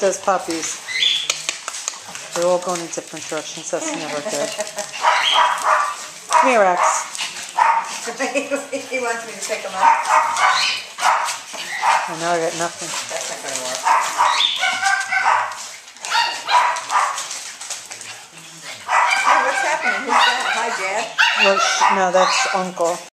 those puppies. They're all going in different directions. That's never good. Come here, Rex. He wants me to pick them up. I know I got nothing. That's not going to work. Hey, what's happening? Who's that? Hi, Dad. Well, no, that's Uncle.